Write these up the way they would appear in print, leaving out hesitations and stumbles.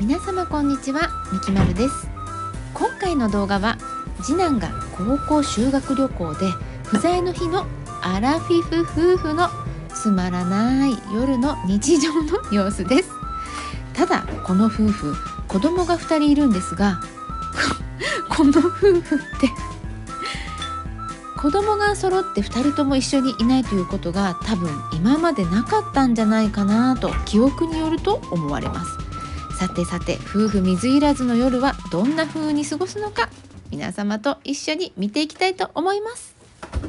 皆様こんにちは、みきまるです。今回の動画は次男が高校修学旅行で不在の日のアラフィフ夫婦のつまらない夜の日常の様子です。ただこの夫婦、子供が2人いるんですがこの夫婦って子供が揃って2人とも一緒にいないということが多分今までなかったんじゃないかなと記憶によると思われます。さてさて、夫婦水入らずの夜はどんな風に過ごすのか、皆様と一緒に見ていきたいと思います。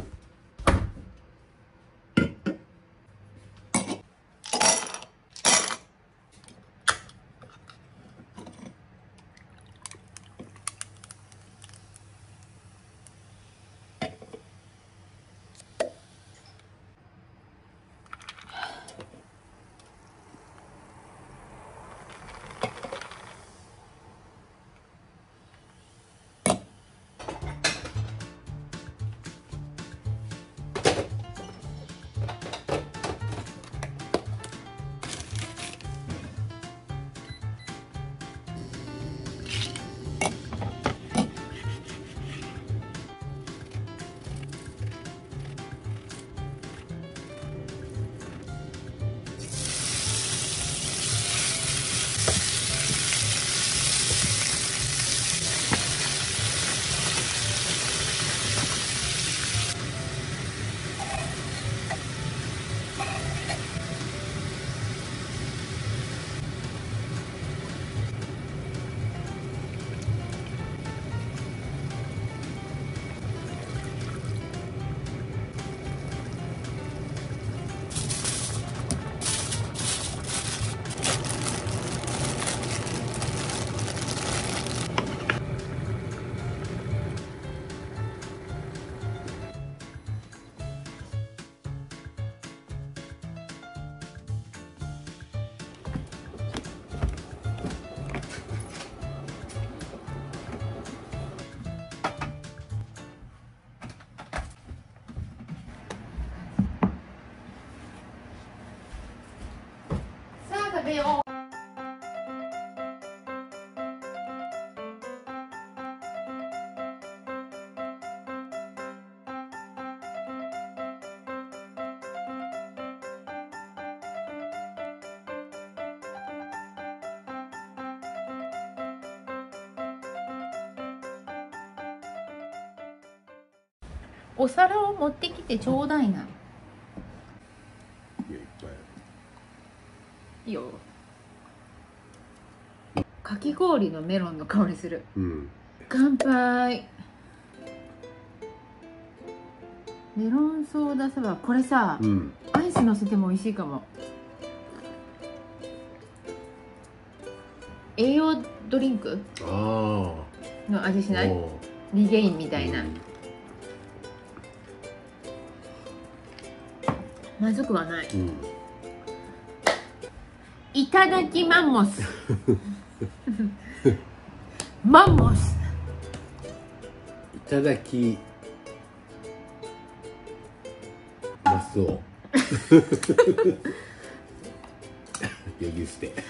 食べよう。お皿を持ってきてちょうだいな。いいよ。かき氷のメロンの香りする。乾杯。メロンソーダサワー、これさ、アイス乗せても美味しいかも。栄養ドリンクの味しない？リゲインみたいな。まずくはない。いただきマンモスマンモスいただきますを呼び捨て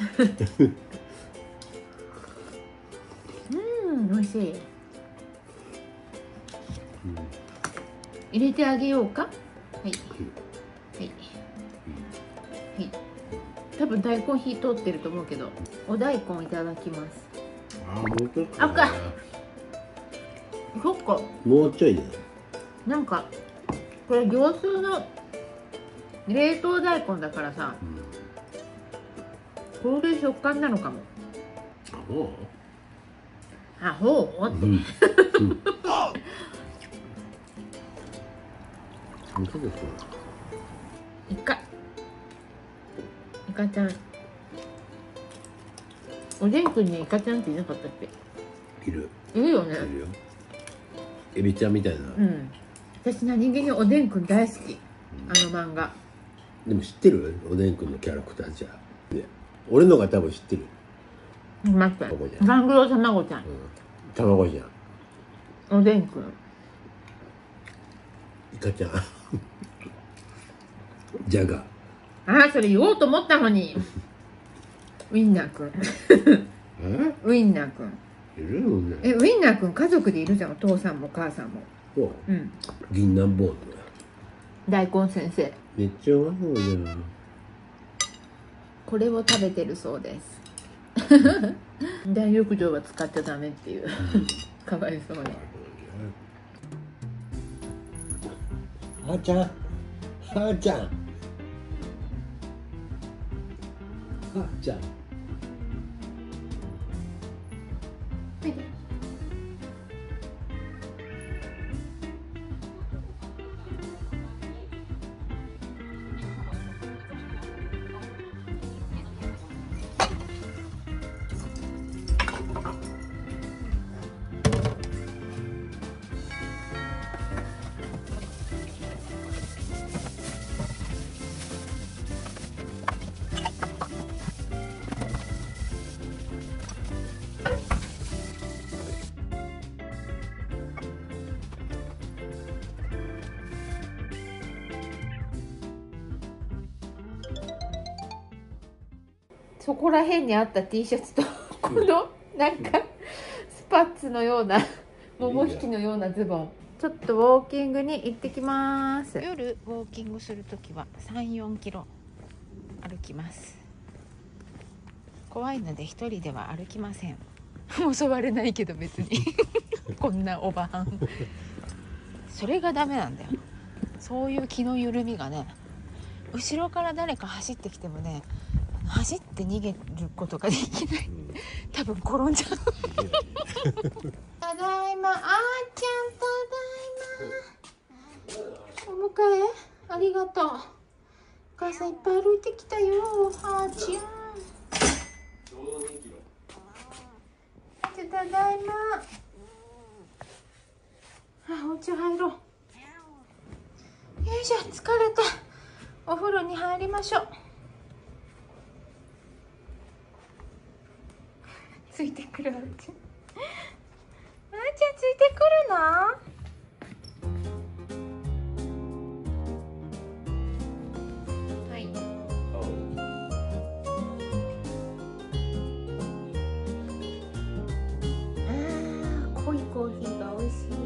美味しい。入れてあげようか。はい、はい、はい。多分大根火通ってると思うけど、お大根いただきます。 もうちょっと赤そっか、 もうちょいね。 なんかこれ業スーの冷凍大根だからさ、こういう食感なのかも。あほうってイカちゃん、おでんくんにイカちゃんっていなかったっけ？いるよね。 いるよ。エビちゃんみたいな。 私何気におでんくん大好き。あの漫画。 でも知ってる？おでんくんのキャラクターじゃ。俺のが多分知ってる。 待って。ガングロ卵ちゃん。 卵じゃん。 おでんくん。 イカちゃん。ジャガー。 ああ、それ言おうと思ったのに。ウインナーくん。 インナーくん。 いるのね。 ウインナーくん家族でいるじゃん、お父さんもお母さんも。 そう。 うん。 銀杏ボート。 大根先生。 めっちゃうまそうね。 これを食べてるそうです。大浴場は使っちゃダメっていう。かわいそうに。 はーちゃん。はーちゃん。はーちゃん。 そこら辺にあった T シャツとこのなんかスパッツのような桃引きのようなズボン。ちょっとウォーキングに行ってきます。夜ウォーキングするときは3、4キロ歩きます。怖いので一人では歩きません。襲われないけど別にこんなおばはんそれがダメなんだよ。そういう気の緩みがね、後ろから誰か走ってきてもね、走って逃げることができない。多分転んじゃう。ただいま、あーちゃん、ただいま。お迎えありがとう。お母さんいっぱい歩いてきたよ、あーちゃん。ただいま。お家入ろう。よいしょ、疲れた。お風呂に入りましょう。ついてくるあーちゃん。あーちゃんついてくるの？はい。濃いコーヒーが美味しい。